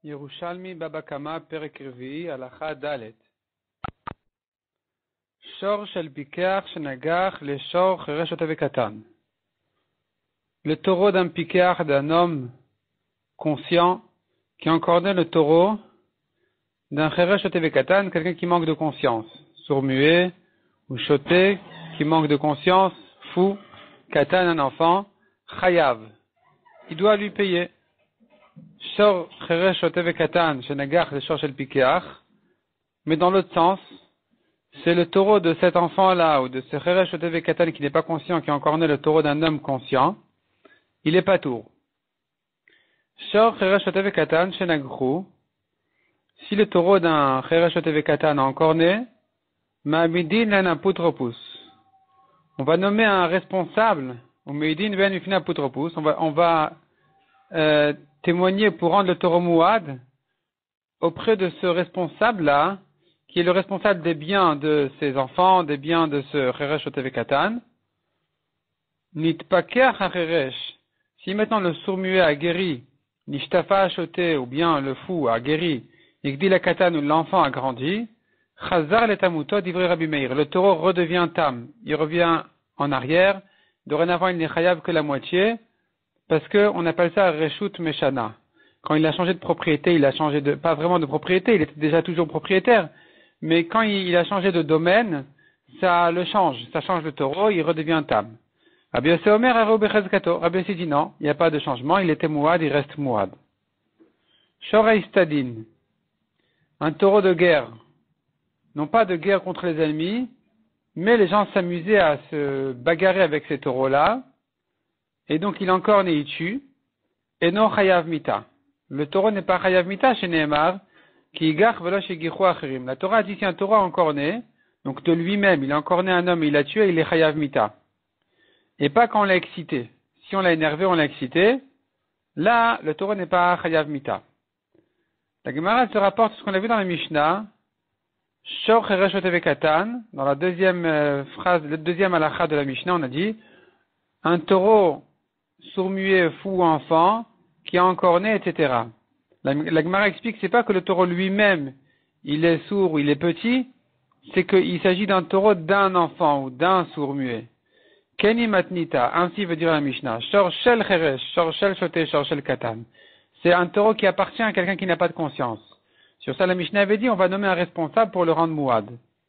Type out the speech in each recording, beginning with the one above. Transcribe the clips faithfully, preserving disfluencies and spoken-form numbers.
Yerushalmi Baba Kama Perek Revi'i Halacha Dalet. Shor shel pikeach shenagach le shor cheresh otev katan. Le taureau d'un pikeach, d'un homme conscient, qui encornait le taureau d'un cheresh otev katan, quelqu'un qui manque de conscience, sourd-muet ou choté, qui manque de conscience, fou, katan, un enfant, chayav. Il doit lui payer. Shor cheresh otev katan shenagach le shor shel pikeach. Mais dans l'autre sens, c'est le taureau de cet enfant-là, ou de ce cheresh otev katan qui n'est pas conscient, qui a encorné le taureau d'un homme conscient, il est patour. Shor cheresh otev katan shenagru. Si le taureau d'un cheresh otev katan a encorné, ma'amidin len apotropus. On va nommer un responsable, ou meidin ben ufna apotropus. On va, on va euh, témoigner pour rendre le taureau mouad auprès de ce responsable-là, qui est le responsable des biens de ses enfants, des biens de ce cheresh otev katan. Nitpaker hacheresh. Si maintenant le sourd-muet a guéri, nishtafa achoté, ou bien le fou a guéri, yigdi la katan, ou l'enfant a grandi, chazar letamuto divrei Rabbi Meir. Le taureau redevient tam. Il revient en arrière. Dorénavant, il n'est chayav que la moitié, parce que on appelle ça reshut meshana. Quand il a changé de propriété, il a changé de, pas vraiment de propriété, il était déjà toujours propriétaire, mais quand il, il a changé de domaine, ça le change, ça change le taureau, il redevient tam. Rabbi Yossi Omer aro bechazkato. Rabbi Yossi dit non, il n'y a pas de changement, il était mouad, il reste mouad. Shora istadin. Un taureau de guerre. Non pas de guerre contre les ennemis, mais les gens s'amusaient à se bagarrer avec ces taureaux-là, et donc il encorne et il tue, et non chayav mita. Le taureau n'est pas chayav mita chez Nehemar, qui gach velo shegichu acherim. La Torah dit si un taureau a encorné, donc de lui-même, il a encorné un homme et il l'a tué, il est chayav mita. Et pas quand on l'a excité. Si on l'a énervé, on l'a excité, là, le taureau n'est pas chayav mita. La Gemara se rapporte ce qu'on a vu dans la Mishnah, Shor cheresh otev katan, dans la deuxième euh, phrase, le deuxième halakha de la Mishnah, on a dit, un taureau sourd-muet, fou, enfant, qui a encorné, et cetera. La, la Gemara explique que c'est pas que le taureau lui-même, il est sourd ou il est petit, c'est qu'il s'agit d'un taureau d'un enfant ou d'un sourd-muet. Keni matnita, ainsi veut dire la Mishnah. Shor shel cheresh, shor shel shoté, shor shel katan. C'est un taureau qui appartient à quelqu'un qui n'a pas de conscience. Sur ça, la Mishnah avait dit, on va nommer un responsable pour le rendre mouad.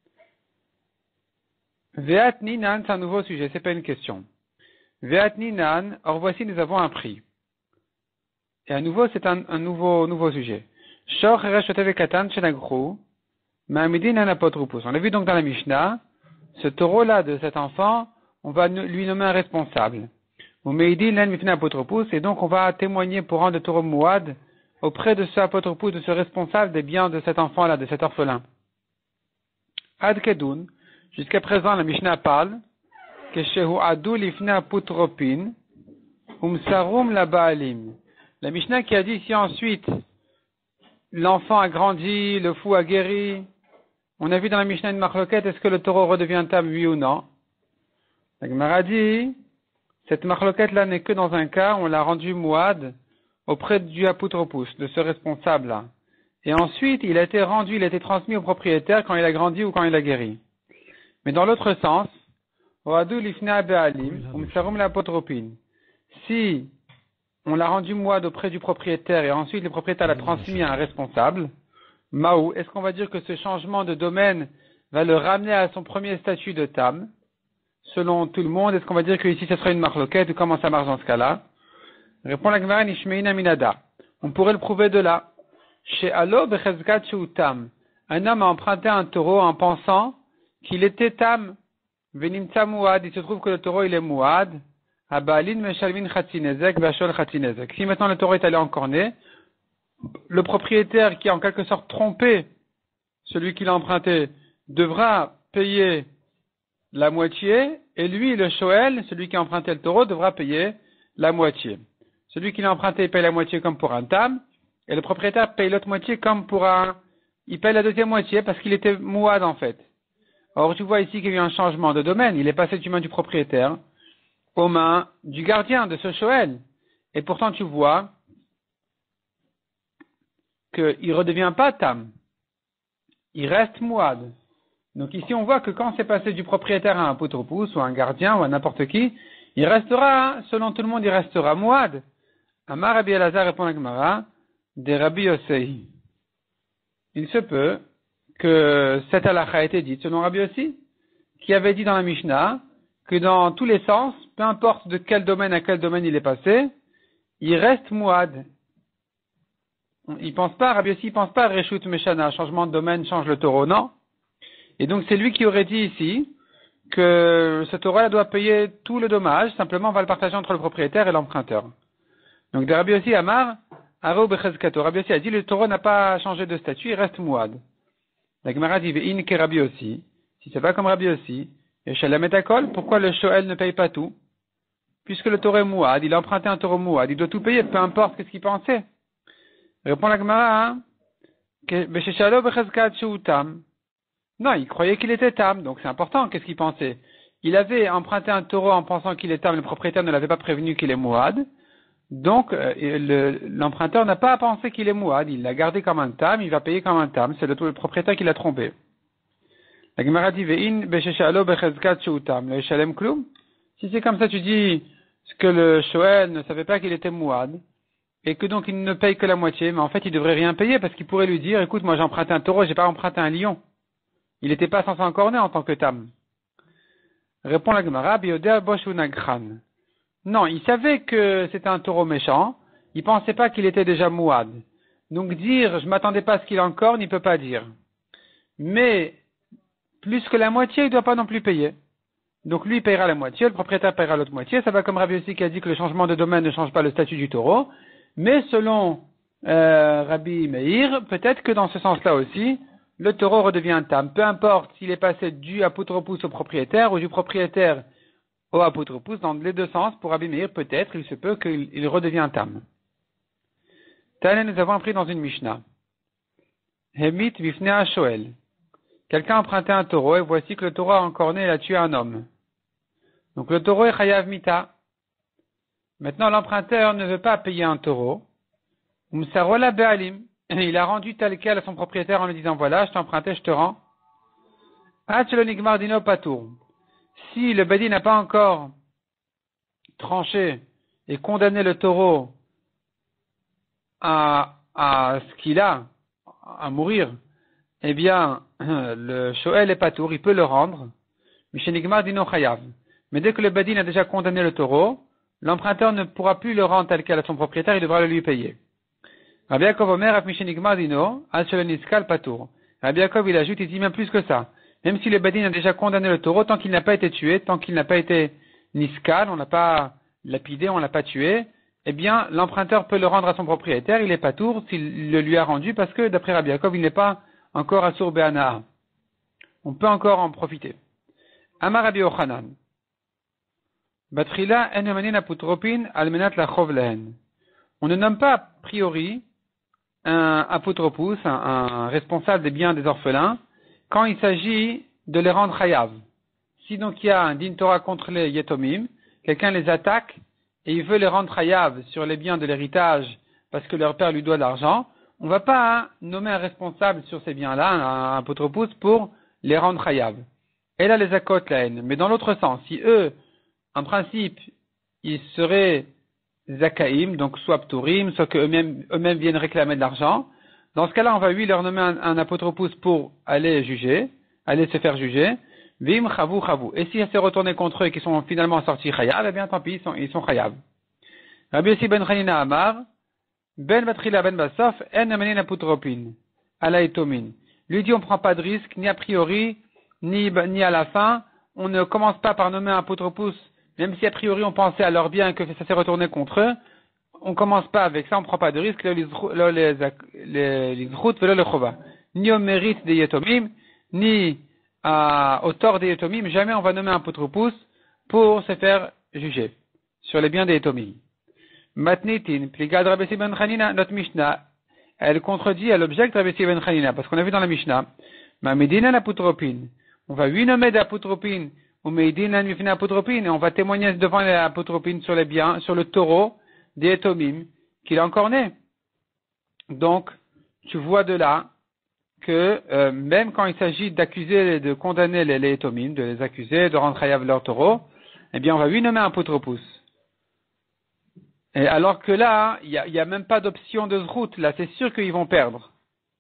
Ve'at ninan, c'est un nouveau sujet, c'est pas une question. Ve'at ninan, or voici, nous avons un prix. Et à nouveau, c'est un, un nouveau, nouveau sujet. Shor cheresh otev katan shenagru, ma'amidin len apotropus. On l'a vu donc dans la Mishnah, ce taureau-là de cet enfant, on va lui nommer un responsable. Ou meidin len mifnei apotropus, et donc on va témoigner pour rendre le taureau mouad auprès de ce apotropus, de ce responsable des biens de cet enfant-là, de cet orphelin. Ad kedun, jusqu'à présent, la Mishnah parle que shehu adu lifnei apotropin, umsarum la baalim. La Mishnah qui a dit si ensuite l'enfant a grandi, le fou a guéri, on a vu dans la Mishnah une marloquette, est-ce que le taureau redevient tam, oui ou non? La Gemara dit, cette marloquette-là n'est que dans un cas où on l'a rendu mouad auprès du apotropus, de ce responsable-là. Et ensuite, il a été rendu, il a été transmis au propriétaire quand il a grandi ou quand il a guéri. Mais dans l'autre sens, si on l'a rendu mouad auprès du propriétaire et ensuite le propriétaire l'a transmis à un responsable, Maou, est-ce qu'on va dire que ce changement de domaine va le ramener à son premier statut de tam? Selon tout le monde, est-ce qu'on va dire que ici ce sera une marloquette ou comment ça marche dans ce cas-là? Répond la Gemara Nishmeina Minada. On pourrait le prouver de là. Chez Alo Bechezkat Tam. Un homme a emprunté un taureau en pensant qu'il était tam. Venimtsa Mouad. Il se trouve que le taureau il est Mouad. Abalin Meshalvin Khatinezek Bashol Khatinezek. Si maintenant le taureau est allé encorner, le propriétaire qui a en quelque sorte trompé celui qui l'a emprunté devra payer la moitié et lui, le Shoel, celui qui a emprunté le taureau, devra payer la moitié. Celui qui l'a emprunté paye la moitié comme pour un tam, et le propriétaire paye l'autre moitié comme pour un... Il paye la deuxième moitié parce qu'il était mouad en fait. Or, tu vois ici qu'il y a eu un changement de domaine. Il est passé du main du propriétaire aux mains du gardien de ce Shoel. Et pourtant, tu vois qu'il ne redevient pas tam. Il reste mouad. Donc ici, on voit que quand c'est passé du propriétaire à un apotropous, ou à un gardien, ou à n'importe qui, il restera, selon tout le monde, il restera mouad. Amar Rabbi Elazar répond à Gemara, des Rabbi Yossei. Il se peut que cette halakha a été dite selon Rabbi Yossi, qui avait dit dans la Mishnah que dans tous les sens, peu importe de quel domaine à quel domaine il est passé, il reste mouad. Il pense pas, Rabbi Yossi, il pense pas à Reshut Meshana, changement de domaine, change le taureau, non. Et donc c'est lui qui aurait dit ici que ce taureau-là doit payer tout le dommage, simplement on va le partager entre le propriétaire et l'emprunteur. Donc de Rabbi Yossi Amar, Arou Bechezkato, Rabbi Yossi a dit le taureau n'a pas changé de statut, il reste mouad. La Gemara dit Ve'in ke Rabbi Yossi, si c'est pas comme Rabbi Yossi, et Shalem et Akol, pourquoi le Shoel ne paye pas tout? Puisque le taureau est mouad, il a emprunté un taureau mouad, il doit tout payer, peu importe qu'est-ce qu'il pensait. Répond la Gemara, que Besheshalo Bechezkat Sheutam. Non, il croyait qu'il était tam, donc c'est important, qu'est-ce qu'il pensait? Il avait emprunté un taureau en pensant qu'il est tam, le propriétaire ne l'avait pas prévenu qu'il est mouad, donc euh, le, l'emprunteur n'a pas à penser qu'il est mouad, il l'a gardé comme un tam, il va payer comme un tam, c'est le, le propriétaire qui l'a trompé. La Gemara dit Ve'in besheshalo bechezkat sheutam, le shalem kloum. Si c'est comme ça, tu dis que le Shoel ne savait pas qu'il était mouad, et que donc il ne paye que la moitié, mais en fait il devrait rien payer parce qu'il pourrait lui dire, écoute, moi j'ai emprunté un taureau, j'ai pas emprunté un lion. Il n'était pas censé encore né en tant que tam. Répond la Gemara, Biodea Boshunagran. Non, il savait que c'était un taureau méchant, il pensait pas qu'il était déjà mouad. Donc dire, je m'attendais pas à ce qu'il ait encore, il ne peut pas dire. Mais, plus que la moitié, il ne doit pas non plus payer. Donc lui, il paiera la moitié, le propriétaire paiera l'autre moitié. Ça va comme Rabbi Yossi qui a dit que le changement de domaine ne change pas le statut du taureau. Mais selon euh, Rabbi Meir, peut-être que dans ce sens-là aussi, le taureau redevient un tam. Peu importe s'il est passé du apotropous au propriétaire ou du propriétaire au apotropous, dans les deux sens, pour Rabbi Meir, peut-être, il se peut qu'il redevient un tam. Tane, nous avons appris dans une Mishnah. Hemit vifnea shoel. Quelqu'un a emprunté un taureau et voici que le taureau a encore né et a tué un homme. Donc le taureau est chayav mita. Maintenant l'emprunteur ne veut pas payer un taureau. Umsarola be'alim. Il a rendu tel quel à son propriétaire en lui disant voilà, je t'ai emprunté, je te rends. Achelonigmar dino patour. Si le badi n'a pas encore tranché et condamné le taureau à, à ce qu'il a, à mourir, eh bien, le shoel est patour, il peut le rendre. Mishenigmar dino chayav. Mais dès que le badi a déjà condamné le taureau, l'emprunteur ne pourra plus le rendre tel quel à son propriétaire, il devra le lui payer. Rabbi Yaakov Omer, af Mishenigmar dino, al sheloniskal patour. Rabbi Yaakov, il ajoute, il dit même plus que ça. Même si le badin a déjà condamné le taureau, tant qu'il n'a pas été tué, tant qu'il n'a pas été niskal, on l'a pas lapidé, on l'a pas tué, eh bien, l'emprunteur peut le rendre à son propriétaire, il est patour s'il le lui a rendu, parce que, d'après Rabbi Yaakov, il n'est pas encore assour be'ana'a. On peut encore en profiter. Amar Rabbi Yochanan. Batrila en yamanin apotropin almenat la chov lehen. On ne nomme pas a priori un apotropous, un, un responsable des biens des orphelins, quand il s'agit de les rendre chayav. Si donc il y a un din Torah contre les yetomim, quelqu'un les attaque et il veut les rendre chayav sur les biens de l'héritage parce que leur père lui doit de l'argent, on ne va pas hein, nommer un responsable sur ces biens-là, un, un apotropous, pour les rendre chayav. Et là les akot la haine. Mais dans l'autre sens, si eux, en principe, ils seraient zakaïm, donc soit pturim, soit qu'eux-mêmes eux-mêmes viennent réclamer de l'argent, dans ce cas-là, on va lui leur nommer un, un apotropous pour aller juger, aller se faire juger. Vim chavu chavu. Et si elle s'est retournée contre eux et qu'ils sont finalement sortis chayav, eh bien tant pis, ils sont, ils sont chayav. Rabbi Yossi ben Chanina Amar, ben batrila ben basof, en amenin apotropin, ala etomin. Lui dit on ne prend pas de risque, ni a priori, ni, ni à la fin. On ne commence pas par nommer un apotropous, même si a priori on pensait à leur bien et que ça s'est retourné contre eux. On commence pas avec ça, on prend pas de risque, ni au mérite des yetomim, ni à, au tort des yetomim, jamais on va nommer un apotropous pour se faire juger sur les biens des yetomim. Matnitin, pligad Rabbi Yossi ben Chanina, notre Mishnah, elle contredit à l'objet de Rabbi Yossi ben Chanina, parce qu'on a vu dans la Mishnah, ma medina l'apotropin, on va lui nommer d'apotropin, ou medina mifna apotropin, et on va témoigner devant l'apotropin sur les biens, sur le taureau, des Etomim, qu'il est encore né. Donc, tu vois de là que euh, même quand il s'agit d'accuser et de condamner les, les étomines, de les accuser, de rendre chayav leur taureau, eh bien on va lui nommer un apotropous. Et alors que là, il n'y a, y a même pas d'option de route, là c'est sûr qu'ils vont perdre.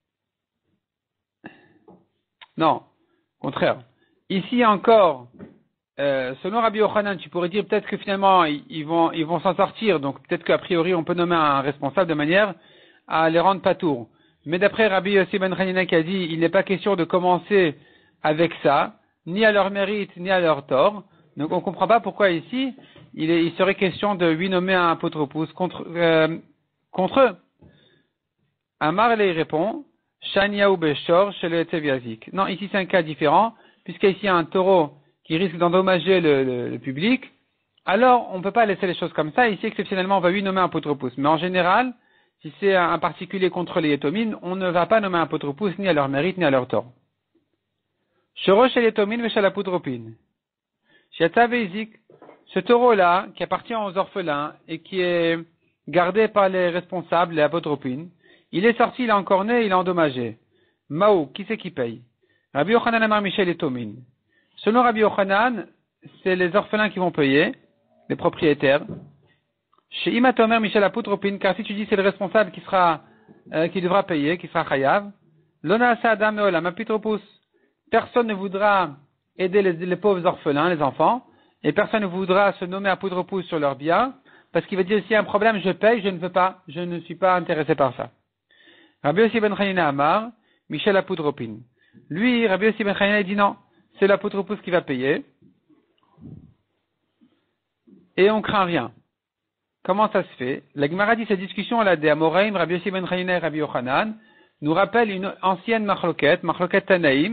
Non, au contraire. Ici encore, euh, selon Rabbi Yochanan, tu pourrais dire peut-être que finalement ils, ils vont ils vont s'en sortir, donc peut-être qu'a priori on peut nommer un responsable de manière à les rendre patours. Mais d'après Rabbi Yossi ben Hanina qui a dit, il n'est pas question de commencer avec ça, ni à leur mérite, ni à leur tort. Donc on ne comprend pas pourquoi ici, il, est, il serait question de lui nommer un apotropous contre, euh, contre eux. Amar les répond, Shania ou Beshor chez le Tevyazik. Non, ici c'est un cas différent, puisqu'ici il y a un taureau qui risque d'endommager le, le, le public. Alors on ne peut pas laisser les choses comme ça. Ici exceptionnellement on va lui nommer un apotropous. Mais en général, si c'est un particulier contre les étomines, on ne va pas nommer un apotropous ni à leur mérite ni à leur tort. Shorosh el étomine veshal apotropine. Shiatavezik, ce taureau-là, qui appartient aux orphelins et qui est gardé par les responsables, les apotropines, il est sorti, il est encore né, il est endommagé. Mao, qui c'est qui paye? Rabbi Yochanan amar Michel étomine. Selon Rabbi Yochanan, c'est les orphelins qui vont payer, les propriétaires. Chez Imatomer Michel Apotropine, car si tu dis c'est le responsable qui sera, euh, qui devra payer, qui sera chayav, l'ona sa adam meolam apotropous. Personne ne voudra aider les, les pauvres orphelins, les enfants, et personne ne voudra se nommer apotropous sur leurs biens, parce qu'il va dire s'il y a un problème, je paye, je ne veux pas, je ne suis pas intéressé par ça. Rabbi Yossi ben Chanina Amar, Michel Apotropine. Lui, Rabbi Yossi ben Chanina, il dit non, c'est l'apotropous qui va payer, et on craint rien. Comment ça se fait? La Gemara dit cette discussion là des Amoraim, Rabbi Yossi ben Chanina et Rabbi Yochanan nous rappelle une ancienne machloket, machloket Tanaïm,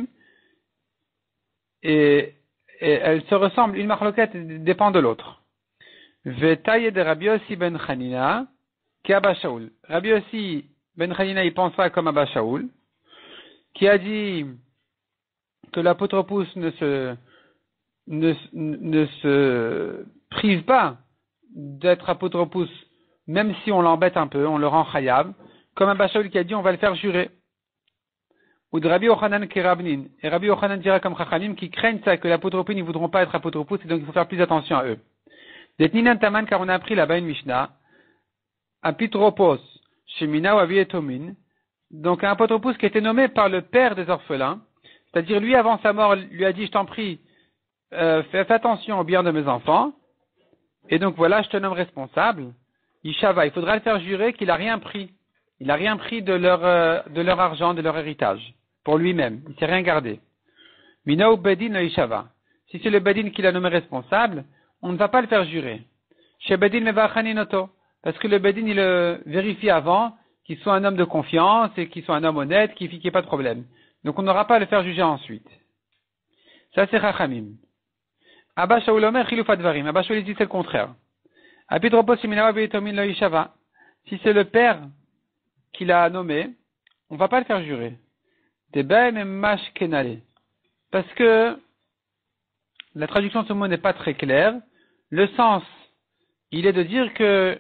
et, et elle se ressemble, une machloket dépend de l'autre. Vetaye de Rabbi Yossi ben Chanina, qui Abba Shaul. Rabbi Yossi ben Chanina il pense pas comme Abba Shaul, qui a dit que l'apotropous ne se, ne, ne se prive pas d'être apotropous, même si on l'embête un peu, on le rend chayav, comme un Bachaoul qui a dit on va le faire jurer. Ou de Rabbi Yochanan qui Rabnin. Et Rabbi Yochanan dira comme Chachamim qui craignent ça, que l'apotropie ne voudront pas être apotropous, et donc il faut faire plus attention à eux. Detninan Taman, car on a appris là-bas une Mishnah, apitropos, Shemina ou Avietomin, donc un apotropous qui était nommé par le père des orphelins, c'est-à-dire lui avant sa mort lui a dit je t'en prie, euh, fais, fais attention au bien de mes enfants, et donc voilà, je te nomme responsable. Ishava, il faudra le faire jurer qu'il n'a rien pris. Il n'a rien pris de leur, euh, de leur argent, de leur héritage, pour lui-même. Il ne s'est rien gardé. Mina ou Bedin le Ishava. Si c'est le Bedin qui l'a nommé responsable, on ne va pas le faire jurer. Chez Bedin mevachaninoto. Parce que le Bedin, il le vérifie avant qu'il soit un homme de confiance et qu'il soit un homme honnête, qu'il n'y ait pas de problème. Donc on n'aura pas à le faire juger ensuite. Ça c'est Chachamim. Abba Shaul Omer Chiluf Advarim. Abba Shaul dit c'est le contraire. Apitropos Siminawa Beitomin Lo Ishava. Si c'est le père qui l'a nommé, on ne va pas le faire jurer. Debaim Mash Kenale. Parce que la traduction de ce mot n'est pas très claire. Le sens, il est de dire que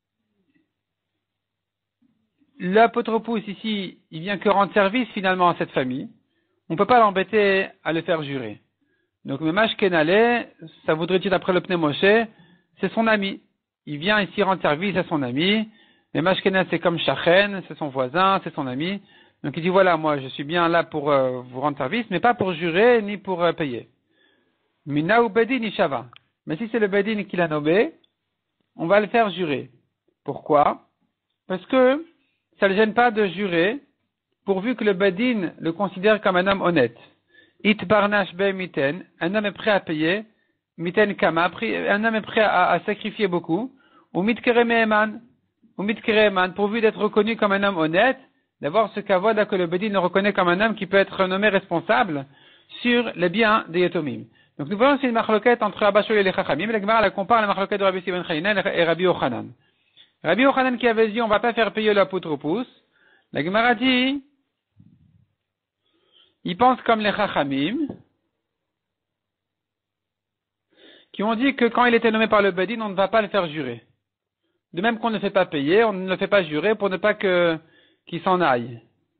l'apotropous ici, il vient que rendre service finalement à cette famille. On ne peut pas l'embêter à le faire jurer. Donc, Memash Kenale, ça voudrait dire d'après le Pnei Moshe, c'est son ami. Il vient ici rendre service à son ami. Memash Kenale, c'est comme Shachen, c'est son voisin, c'est son ami. Donc, il dit, voilà, moi, je suis bien là pour euh, vous rendre service, mais pas pour jurer, ni pour euh, payer. Mina ou Bedin Ishava. Mais si c'est le Bedin qui l'a nommé, on va le faire jurer. Pourquoi? Parce que ça ne le gêne pas de jurer, pourvu que le Bedin le considère comme un homme honnête. It barnash be miten, un homme est prêt à payer, miten kama, un homme est prêt à, à sacrifier beaucoup, ou mitkere meheman, ou mitkere eman, pourvu d'être reconnu comme un homme honnête, d'avoir ce kavod que le Bedin le reconnaît comme un homme qui peut être nommé responsable sur les biens des Yatomim. Donc nous voyons c'est une marloquette entre Abba Shaul et les Chachamim, et la Gemara la compare à la marloquette de Rabbi Yossi ben Chanina et Rabbi Yochanan. Rabbi Yochanan qui avait dit on va pas faire payer l'apotropous, la Gemara dit ils pensent comme les Chachamim, qui ont dit que quand il était nommé par le Bedin, on ne va pas le faire jurer. De même qu'on ne le fait pas payer, on ne le fait pas jurer pour ne pas que, qu'il s'en aille.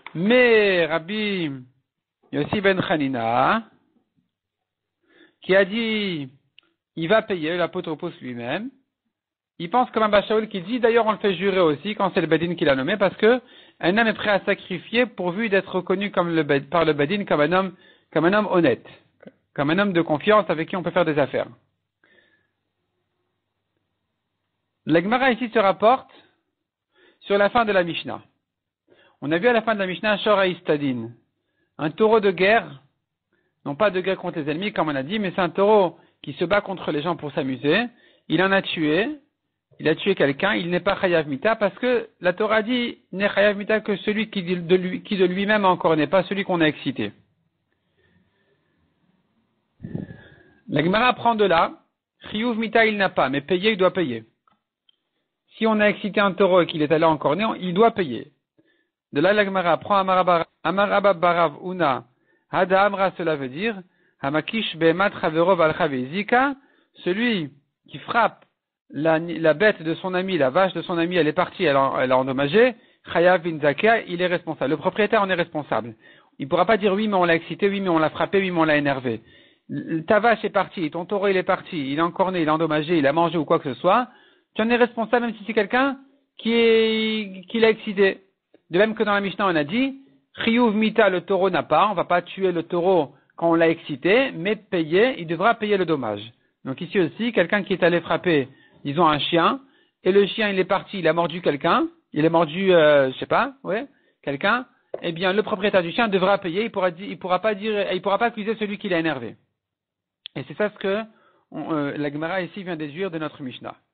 Mais Rabbi Yossi ben Hanina, qui a dit, il va payer, l'apôtre pousse lui-même, il pense comme un Bachaoul qui dit, d'ailleurs on le fait jurer aussi quand c'est le Badin qui l'a nommé, parce que un homme est prêt à sacrifier pourvu d'être reconnu comme le, par le Badin comme un homme, comme un homme honnête, comme un homme de confiance avec qui on peut faire des affaires. La Gemara ici se rapporte sur la fin de la Mishnah. On a vu à la fin de la Mishnah Shora Istadin, un taureau de guerre, non pas de guerre contre les ennemis comme on a dit, mais c'est un taureau qui se bat contre les gens pour s'amuser. Il en a tué, il a tué quelqu'un, il n'est pas Chayav Mita parce que la Torah dit n'est Chayav Mita que celui qui de, lui, qui de lui-même encore n'est pas celui qu'on a excité. La Gemara prend de là, Chiyuv Mita il n'a pas, mais payer il doit payer. Si on a excité un taureau et qu'il est allé en cornet, il doit payer. De là, la Gemara prend Amarabba Barav Una, Hada Amra, cela veut dire, Hamakish Behemat Chaverov Al-Chavezika, celui qui frappe la, la bête de son ami, la vache de son ami, elle est partie, elle a, elle a endommagé, Chayav Bin Zakia, il est responsable. Le propriétaire en est responsable. Il ne pourra pas dire oui, mais on l'a excité, oui, mais on l'a frappé, oui, mais on l'a énervé. Ta vache est partie, ton taureau il est parti, il est encorné, il est endommagé, il a mangé ou quoi que ce soit, tu en es responsable même si c'est quelqu'un qui est, qui l'a excité. De même que dans la Mishnah, on a dit, Chiyuv Mita, le taureau n'a pas, on va pas tuer le taureau quand on l'a excité, mais payer, il devra payer le dommage. Donc ici aussi, quelqu'un qui est allé frapper, disons un chien, et le chien il est parti, il a mordu quelqu'un, il a mordu, euh, je sais pas, ouais, quelqu'un, eh bien le propriétaire du chien devra payer, il pourra dire, il pourra pas dire, il pourra pas accuser celui qui l'a énervé. Et c'est ça ce que on, euh, la Gemara ici vient déduire de notre Mishnah.